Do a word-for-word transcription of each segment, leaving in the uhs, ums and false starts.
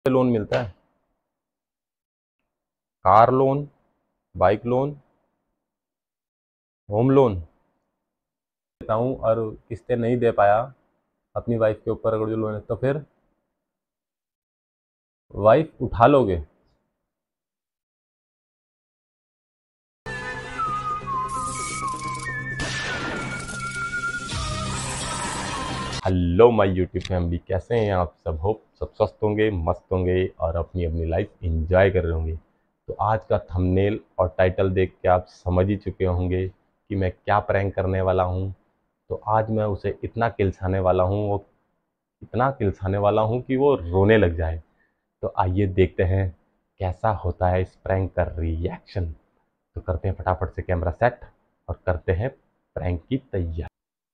Loan मिलता है? Car loan, bike loan, home loan देता हूँ और किस्तें नहीं दे पाया अपनी वाइफ के ऊपर, अगर जो लोन है तो फिर वाइफ उठा लोगे? हेलो माय यूट्यूब फैमिली, कैसे हैं आप सब? होप सब स्वस्थ होंगे, मस्त होंगे और अपनी अपनी लाइफ एंजॉय कर रहे होंगे। तो आज का थंबनेल और टाइटल देख के आप समझ ही चुके होंगे कि मैं क्या प्रैंक करने वाला हूँ। तो आज मैं उसे इतना किलसाने वाला हूँ, वो इतना किलसाने वाला हूँ कि वो रोने लग जाए। तो आइए देखते हैं कैसा होता है इस प्रैंक का रिएक्शन। तो करते हैं फटाफट से कैमरा सेट और करते हैं प्रैंक की तैयारी।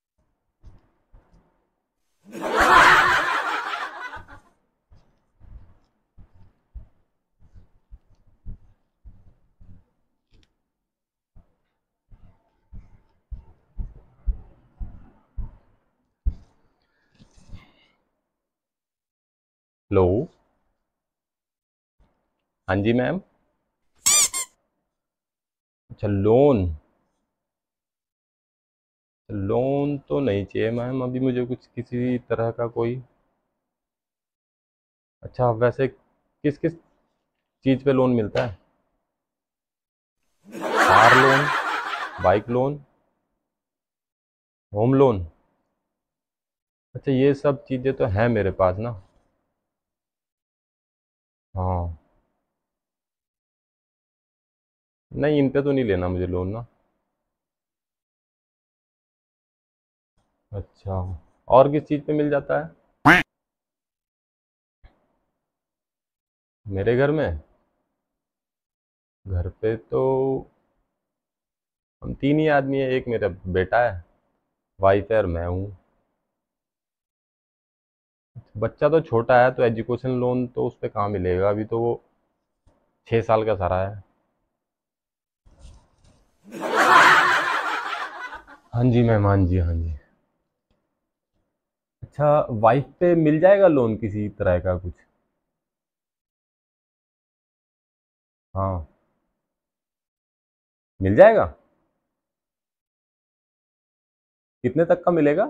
लो, हाँ जी मैम। अच्छा, लोन। लोन तो नहीं चाहिए मैम, अभी मुझे कुछ किसी तरह का कोई। अच्छा, वैसे किस किस चीज़ पे लोन मिलता है? Car loan, bike loan, home loan. अच्छा, ये सब चीज़ें तो हैं मेरे पास ना। हाँ। नहीं, इन पे तो नहीं लेना मुझे लोन ना। अच्छा, और किस चीज़ पे मिल जाता है? मेरे घर में, घर पे तो हम तीन ही आदमी हैं। एक मेरा बेटा है, वाइफ है और मैं हूँ। बच्चा तो छोटा है, तो एजुकेशन लोन तो उस पे कहाँ मिलेगा, अभी तो वो छः साल का सारा है। हाँ जी मैम, हाँ जी, हाँ जी। अच्छा, वाइफ पे मिल जाएगा लोन किसी तरह का कुछ? हाँ, मिल जाएगा। कितने तक का मिलेगा?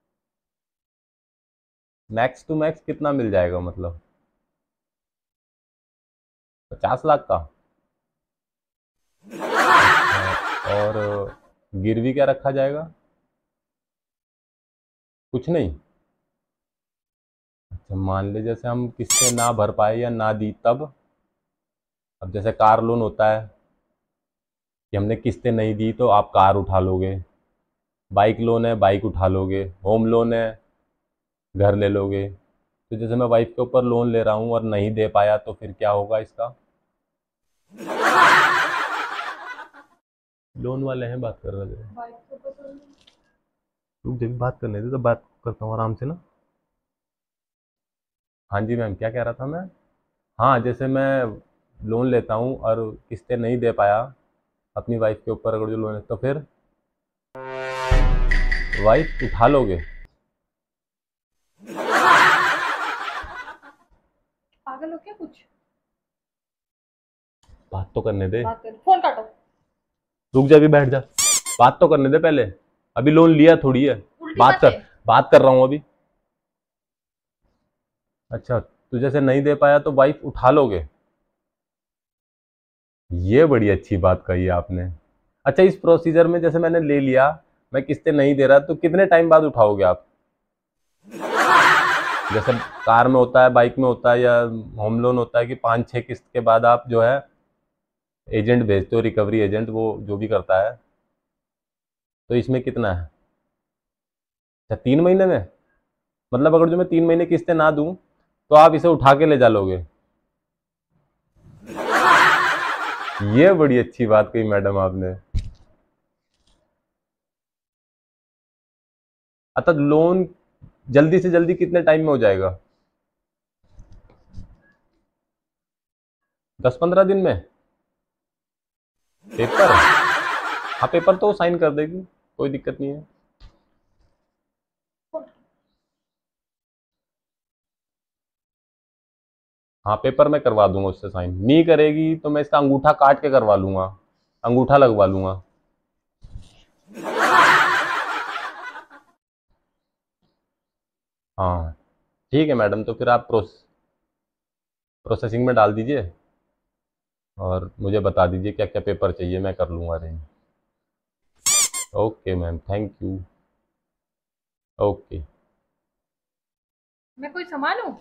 मैक्स टू मैक्स कितना मिल जाएगा मतलब? पचास लाख का? अच्छा, और गिरवी क्या रखा जाएगा? कुछ नहीं? अच्छा, मान ले जैसे हम किस्तें ना भर पाए या ना दी तब? अब जैसे कार लोन होता है कि हमने किस्तें नहीं दी तो आप कार उठा लोगे। बाइक लोन है, बाइक उठा लोगे। होम लोन है, घर ले लोगे। तो जैसे मैं वाइफ के ऊपर लोन ले रहा हूँ और नहीं दे पाया तो फिर क्या होगा इसका? लोन वाले हैं, बात कर रहे थे। रुक, जब बात करने दे तो बात करता हूँ आराम से ना। हाँ जी मैम, क्या कह रहा था मैं? हाँ, जैसे मैं लोन लेता हूँ और किस्तें नहीं दे पाया अपनी वाइफ के ऊपर, अगर जो लोन है तो फिर वाइफ उठा लोगे? पागल हो क्या कुछ? बात तो करने दे। बात कर, फोन काटो। रुक जा, अभी बैठ जा। बात तो करने दे पहले। अभी लोन लिया थोड़ी है। उल्टी बात कर, बातें। बात कर रहा हूँ अभी। अच्छा, तू जैसे नहीं दे पाया तो वाइफ उठा लोगे? ये बड़ी अच्छी बात कही आपने। अच्छा, इस प्रोसीजर में जैसे मैंने ले लिया, मैं किस्तें नहीं दे रहा, तो कितने टाइम बाद उठाओगे आप? जैसे कार में होता है, बाइक में होता है, या होम लोन होता है कि पाँच छः किस्त के बाद आप जो है एजेंट भेजते हो, रिकवरी एजेंट, वो जो भी करता है। तो इसमें कितना है? अच्छा, तीन महीने में? मतलब अगर जो मैं तीन महीने किस्तें ना दूं तो आप इसे उठा के ले जा लोगे? ये बड़ी अच्छी बात कही मैडम आपने। अतः लोन जल्दी से जल्दी कितने टाइम में हो जाएगा? दस पंद्रह दिन में? पेपर? हाँ, पेपर तो साइन कर देगी, कोई दिक्कत नहीं है। हाँ पेपर में करवा दूंगा उससे साइन। नहीं करेगी तो मैं इसका अंगूठा काट के करवा लूंगा, अंगूठा लगवा लूंगा। हाँ ठीक है मैडम, तो फिर आप प्रोस प्रोसेसिंग में डाल दीजिए और मुझे बता दीजिए क्या क्या पेपर चाहिए, मैं कर लूंगा arrange. Okay ma'am, thank you. Okay. मैं कोई सामान हूँ?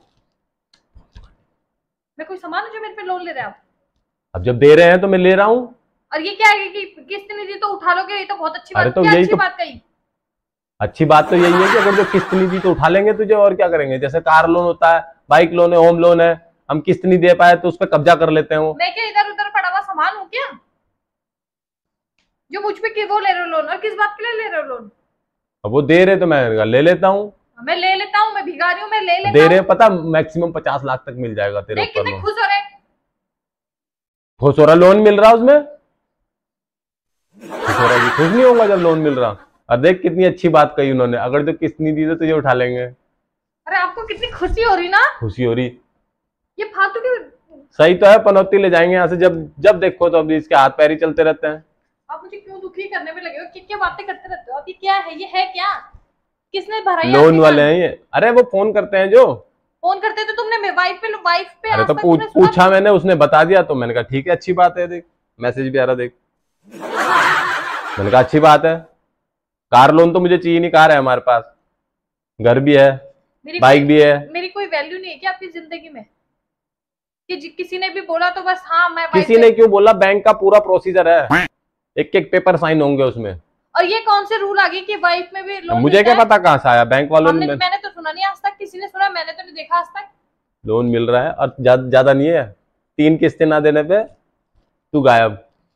मैं कोई सामान हूँ जो मेरे पे लोन ले रहे हैं आप? अब जब दे रहे हैं तो मैं ले रहा हूँ। और ये क्या है कि किस्त नहीं दी तो उठा लोगे? ये तो बहुत अच्छी अरे बात, तो क्या यही अच्छी तो बात कही? अच्छी बात तो यही है कि अगर जो किस्त नहीं दी तो उठा लेंगे तुझे, और क्या करेंगे। जैसे कार लोन होता है, बाइक लोन है, होम लोन है, हम किस्त नहीं दे पाए तो उस पर कब्जा कर लेते हैं वो। मैं क्या इधर उधर पड़ा हुआ सामान हूँ क्या जो मुझ पे कि वो ले रहे हो लोन? और किस बात के लिए ले रहे हो लोन? अब वो दे रहे तो मैं ले लेता हूँ। मैं ले लेता हूँ, मैं भिखारी हूँ, मैं ले लेता दे रहे हूँ। पता मैक्सिमम पचास लाख तक मिल जाएगा तेरे देख ऊपर कितने लोन। खुश हो रहे हैं। खुश हो रहा, लोन मिल रहा उसमें खुश हो रहा है, खुश नहीं होगा जब लोन मिल रहा। और देख कितनी अच्छी बात कही उन्होंने, अगर जो किस्त नहीं दी तो तुझे उठा लेंगे। अरे आपको कितनी खुशी हो रही ना? खुशी हो रही? ये फालतू की। सही तो है, पनौती ले जाएंगे यहाँ से, जब जब देखो तो अभी इसके हाथ पैर ही चलते रहते हैं। आप मुझे क्यों दुखी करने में लगे हो? क्या क्या बातें करते रहते हो आप? ये क्या है? ये है क्या? किसने भरा ये लोन आपके वाले कान? हैं ये। अरे वो फोन करते हैं जो। फोन करते तो तुमने वाइफ पे वाइफ पे अरे आज तो तक पूछ तुमने सुना पूछा नहीं? मैंने, उसने बता दिया तो मैंने कहा ठीक है अच्छी बात है। देख मैसेज भी आ रहा, देख। मैंने कहा अच्छी बात है। कार लोन तो मुझे चाहिए नहीं, कार है हमारे पास, घर भी है, मेरी बाइक भी है। मेरी कोई वैल्यू नहीं है क्या आपकी जिंदगी में? कि जि- किसी ने भी बोला तो बस हाँ मैं किसी wife ने है। क्यों बोला? बैंक का पूरा प्रोसीजर है, एक एक पेपर साइन होंगे उसमें। और ये कौन से रूल आ गए कि वाइफ में भी लोन मुझे मिलता क्या है? पता कहाँ से आया, बैंक वालों हमने ने। मैंने तो सुना नहीं आज तक, किसी ने सुना? मैंने तो नहीं देखा आज तक। लोन मिल रहा है और ज्यादा ज्यादा नहीं है, तीन किस्तें ना देने पे तू गायब।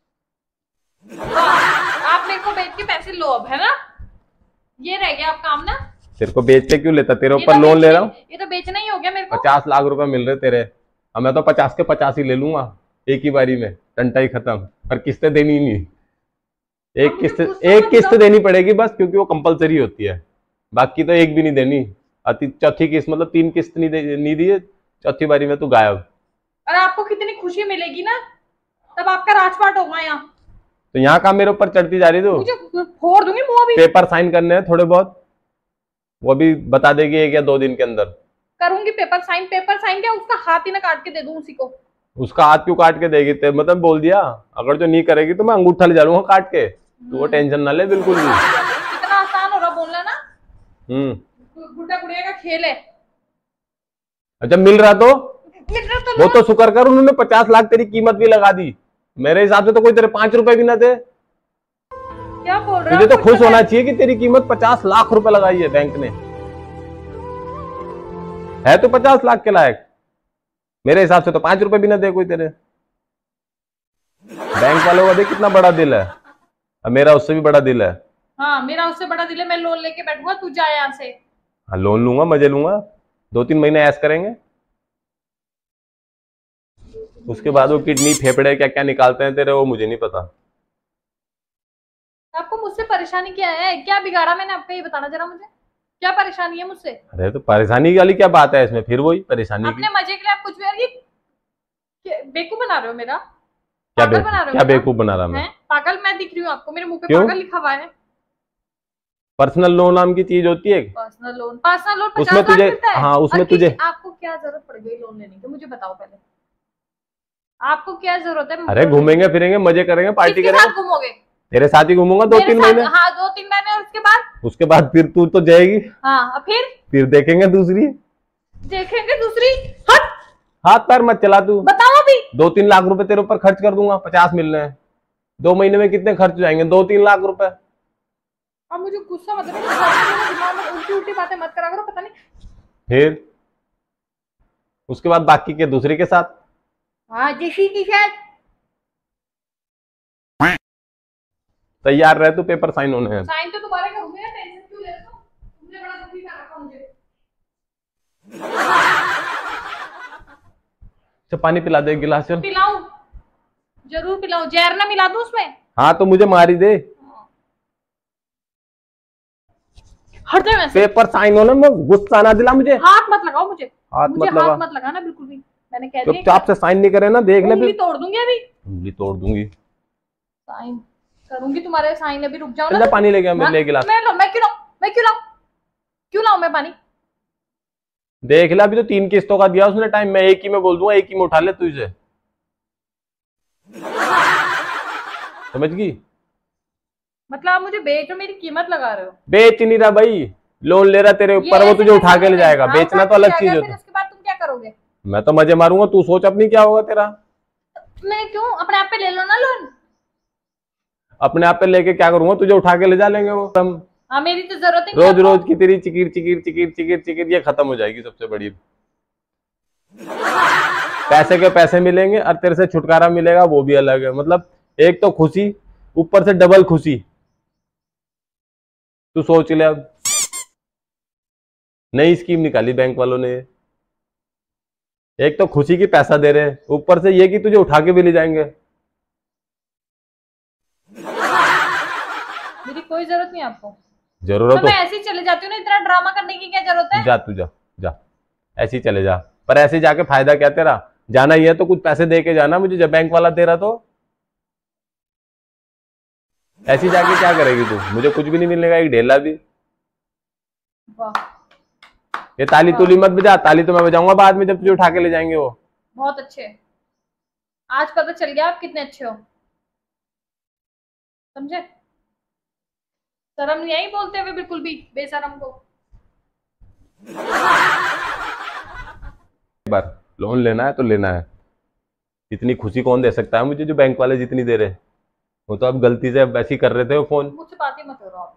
वाह, आप मेरे को बेच के पैसे लो अब, है ना? ये रह गया आप काम ना? तेरे को बेच के क्यों लेता, तेरे ये ऊपर तो लोन ले बेचना- रहा हूँ। ये तो बेचना ही हो गया मेरे को। पचास लाख रुपए मिल रहे तेरे, अब मैं तो पचास के पचास ही ले लूंगा एक ही बारी में, टंटा ही खत्म। और किस्तें देनी ही नहीं, एक अब मुझे किस्त गुस्सा एक मत किस्त दिलाओ। देनी पड़ेगी बस, क्योंकि वो कंपलसरी होती है, बाकी तो एक भी नहीं देनी। अति चौथी किस्त मतलब तीन किस्त नहीं दे, नहीं दी है, चौथी बारी में तू गायब। और आपको कितनी खुशी मिलेगी ना, तब आपका राजपाट होगा यहाँ। तो यहाँ का मेरे ऊपर चढ़ती जा रही तू। मुझे फोड़ दूंगी मुंह अभी। पेपर साइन करने हैं थोड़े बहुत, वो भी बता देगी एक या दो दिन के अंदर। करूंगी पेपर साइन। पेपर साइन क्या, उसका हाथ ही ना काट के दे दूं उसी को। उसका हाथ क्यों काट के देगी? ते मतलब बोल दिया, अगर जो नहीं करेगी तो मैं अंगूठा ले जा लूंगा काट के। तू वो टेंशन ना ले बिल्कुल भी। कितना आसान हो रहा बोलना ना। हम्म गुड्डा गुड़िया का खेल है। अच्छा मिल रहा तो मिल रहा तो वो लो। तो शुक्र कर, उन्होंने पचास लाख तेरी कीमत भी लगा दी। मेरे हिसाब से तो कोई तेरे पांच रुपए भी ना दे। क्या बोल रहे हो? तुझे तो कुछ खुश पता होना है? चाहिए कि तेरी कीमत पचास लाख रुपए लगाई है बैंक ने। है तो पचास लाख के लायक, मेरे हिसाब से तो पांच रुपए भी ना दे कोई तेरे। बैंक वालों का देख कितना बड़ा दिल है, और मेरा उससे भी बड़ा दिल है। हाँ मेरा उससे बड़ा दिल है। मैं लोन लेके बैठूंगा, तू जा यहाँ से। हाँ लोन लूंगा, मजे लूंगा, दो तीन महीने ऐश करेंगे, उसके बाद वो किडनी फेफड़े क्या क्या निकालते हैं तेरे, वो मुझे नहीं पता। आपको मुझसे परेशानी क्या है? क्या बिगाड़ा मैंने आपका, ये बताना जरा मुझे। क्या परेशानी है मुझसे? अरे तो परेशानी वाली क्या बात है इसमें, फिर वही परेशानी की। अपने मजे के लिए आप कुछ भी। अरे ये बेवकूफ बना रहे हो मेरा। क्या पागल बे, बना रहे हो क्या मेरा? बेवकूफ बना रहा मैं? हैं? पागल मैं दिख रही हूँ आपको? मेरे मुंह पे क्यों? पागल लिखा हुआ है। पर्सनल लोन नाम की चीज होती है, पर्सनल लोन? पर्सनल लोन पचास उसमें लाख तुझे, मिलता है? हाँ उसमें और किसी- तुझे। आपको क्या जरूरत पड़ गई लोन लेने की, मुझे बताओ पहले। आपको क्या जरूरत है? अरे घूमेंगे फिरेंगे, मजे करेंगे, पार्टी किसके करेंगे। साथ घूमोगे? तेरे साथ ही घूमूंगा दो मेरे तीन साथ? महीने। हाँ दो तीन महीने, और उसके बाद? उसके बाद फिर तू तो जाएगी, हाँ और फिर फिर देखेंगे दूसरी। देखेंगे दूसरी। हट। हाथ पैर मत चला तू। बताओ अभी। दो तीन लाख रुपए तेरे ऊपर खर्च कर दूंगा, पचास मिल रहे हैं, दो महीने में कितने खर्च हो जाएंगे? दो तीन लाख रुपए। अब मुझे गुस्सा मत दिलाओ, दिमाग में उल्टी उल्टी बातें मत करा करो। पता नहीं फिर उसके बाद बाकी के दूसरे के साथ। हाँ जिसी की शायद। तैयार रहे, तो पेपर साइन होने हैं। साइन तो तुम्हारे करूंगी ना, टेंशन क्यों ले रहे हो? तुमने बड़ा दुखी कर रखा मुझे। अच्छा पानी पिला दे एक गिलास चल। पिलाऊं? जरूर पिलाऊं। जहर ना मिला दूं उसमें? हाँ तो मुझे मार ही दे। हट जाओ वैसे। पेपर साइन होने में गुस्सा ना दिला मुझे। हाथ मत लगाओ मुझे। हाथ मुझे मत लगा। हाथ मत लगाना बिल्कुल भी। मैंने कह तो दिया आपसे साइन नहीं करे ना, देख ले उंगली फिर। तोड़ दूंगी अभी। उंगली तोड़ दूंगी। साइन करूंगी तुम्हारे साइन, अभी रुक जाओ चल ना। जा पानी लेके आ, मैं ले गिलास। मैं लो, मैं क्यों लाऊं, मैं क्यों लाऊं, क्यों लाऊं मैं पानी। देख ले, अभी तो तीन किस्तों का दिया उसने टाइम, मैं एक ही में बोल दूंगा, एक ही में उठा ले तू इसे, समझ गई। मतलब आप मुझे बेच रहे हो, मेरी कीमत लगा रहे हो। बेच नहीं रहा भाई, लोन ले रहा तेरे ये ऊपर, वो ऐसे तुझे उठा कैसे के ले लोगे? जाएगा, हाँ, बेचना उठा तो के ले अलग चीज जाएगा, है। फिर तो उसके बाद तुम क्या करोगे। मैं तो मजे मारूंगा, तू सोच अपनी क्या होगा तेरा। मैं क्यों, अपने आप पे ले लो ना लोन। अपने आप पे लेके क्या करूंगा, तुझे उठा के ले जा लेंगे वो हम। हाँ, मेरी तो जरूरत ही नहीं रोज आपको। रोज की तेरी चिकीर चिकीर चिकीर चिकीर चिकीर ये खत्म हो जाएगी सबसे बड़ी। पैसे के पैसे मिलेंगे और तेरे से छुटकारा मिलेगा, वो भी अलग है। मतलब एक तो खुशी, ऊपर से डबल खुशी। तू सोच ले, अब नई स्कीम निकाली बैंक वालों ने। एक तो खुशी की पैसा दे रहे हैं, ऊपर से ये कि तुझे उठा के भी ले जाएंगे। मेरी कोई जरूरत नहीं आपको। जरूरत तो हो मैं ऐसे ही चले जाती हूँ ना, इतना ड्रामा करने की क्या जरूरत है। जा, तू जा जा, ऐसे ही चले जा। पर ऐसे जाके फायदा क्या तेरा, जाना ही है तो कुछ पैसे दे के जाना मुझे, जब बैंक वाला दे रहा तो। ऐसे ही जाके क्या करेगी तू, मुझे कुछ भी नहीं मिलेगा, एक ढेला भी। वाह, ये ताली तुली मत बजा, ताली तो मैं बजाऊंगा बाद में जब तुझे उठा के ले जाएंगे वो। बहुत अच्छे। आज पता चल गया आप कितने अच्छे हो, समझे। शर्म नहीं आई बोलते हुए बिल्कुल भी, बेशरम को। एक बार लोन लेना है तो लेना है, इतनी खुशी कौन दे सकता है मुझे जो बैंक वाले जितनी दे रहे हैं। वो तो अब गलती से अब ऐसे ही कर रहे थे वो फोन। मुझसे बात ही मत करो आप।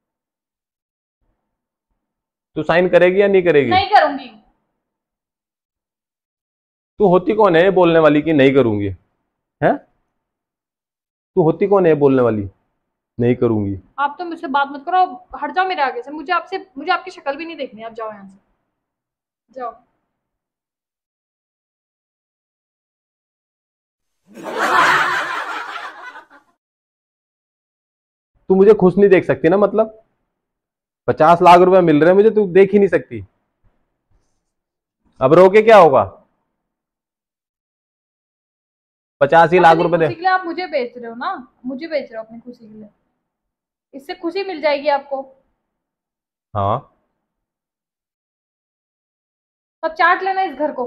तू साइन करेगी या नहीं करेगी। नहीं करूंगी। तू होती कौन है ये बोलने वाली कि नहीं करूंगी, है। तू होती कौन है ये बोलने वाली नहीं करूंगी। आप तो मुझसे बात मत करो, हट जाओ मेरे आगे से। मुझे आपसे, मुझे आपकी शक्ल भी नहीं देखनी। आप जाओ यहाँ से, जाओ। तू मुझे खुश नहीं देख सकती ना, मतलब पचास लाख रुपए मिल रहे हैं मुझे, तू देख ही नहीं सकती। अब रो के क्या होगा, पचास ही लाख अपनी रुपए दे। खुशी के लिए आप मुझे बेच रहे हो ना, मुझे बेच रहे हो अपनी खुशी के लिए। इससे खुशी मिल जाएगी आपको। हाँ, अब चाट लेना इस घर को।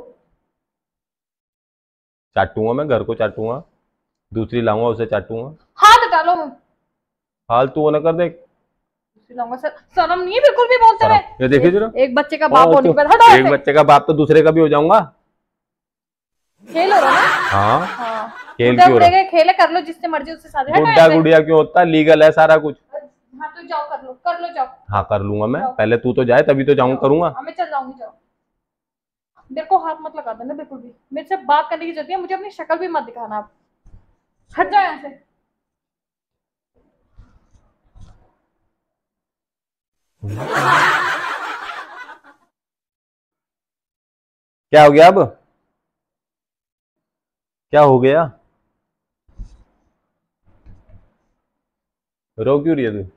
चाटूंगा मैं, घर को चाटूंगा, दूसरी लाऊंगा उसे चाटूंगा। हाथ हटा लो। फालतू वो ना कर दे। दूसरी लाऊंगा सर, शर्म नहीं है बिल्कुल भी बोलते हुए। ये देखिए जरा, एक, एक बच्चे का बाप और होने तो के बाद हटाओ एक ऐसे। बच्चे का बाप तो दूसरे का भी हो जाऊंगा। खेल हो रहा ना। हाँ, हाँ, खेल गुड्डा क्यों हो गुड़िया रहा, के खेले कर लो, जिससे मर्जी उससे शादी। हटाओ गुड्डा ऐसे। गुड़िया क्यों होता, लीगल है सारा कुछ। हाँ तो जाओ, कर लो, कर लो, जाओ। हाँ कर लूंगा मैं, जाओ। पहले तू तो जाए तभी तो जाऊँ जाओ। करूंगा। हाँ, मैं चल जाऊंगी, जाओ। मेरे को हाथ मत लगा देना बिल्कुल भी। मेरे से बात करने की जरूरत है, मुझे अपनी शक्ल भी मत दिखाना आप। हट जाओ यहाँ से। क्या हो गया अब, क्या हो गया, रो क्यों रही है तू।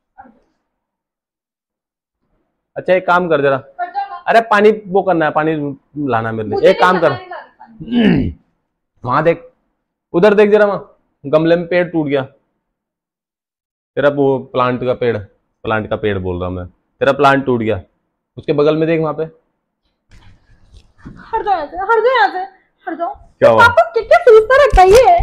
अच्छा एक काम कर जरा, हट जाओ ना। अरे पानी वो करना है, पानी लाना है मेरे लिए। मुझे एक काम नहीं कर, करना, नहीं ला रही पानी। वहां देख, उधर देख जरा, वहां गमले में पेड़ टूट गया तेरा, वो प्लांट का पेड़, प्लांट का पेड़ बोल रहा हूं मैं, तेरा प्लांट टूट गया, उसके बगल में देख वहां पे। हट जाओ यहाँ से, हट जाओ यहाँ से, हट जाओ। क्या हुआ? पापा क्या क्या सोचता रहता है ये।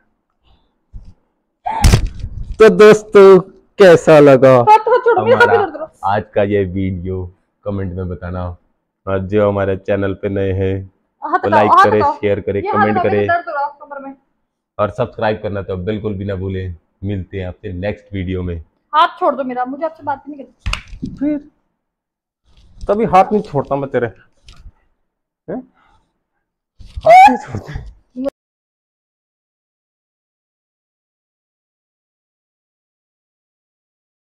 तो दोस्तों कैसा लगा हाथ हाथ छोड़ो, मेरे हाथ हमारा इधर करो। आज का ये वीडियो, कमेंट में बताना। और जो हमारे चैनल पे नए हैं हाथ तो हटाओ, लाइक हाथ करें, हटाओ। शेयर करें, ये हाथ कमेंट हटाओ, मेरे करें दर्द हो रहा है कमर में। और सब्सक्राइब करना तो बिल्कुल भी ना भूलें। मिलते हैं आपसे नेक्स्ट वीडियो में। हाथ छोड़ दो मेरा, मुझे आपसे बात ही नहीं करनी। फिर तभी हाथ नहीं छोड़ता मैं तेरे, हैं? हाथ नहीं छोड़ता।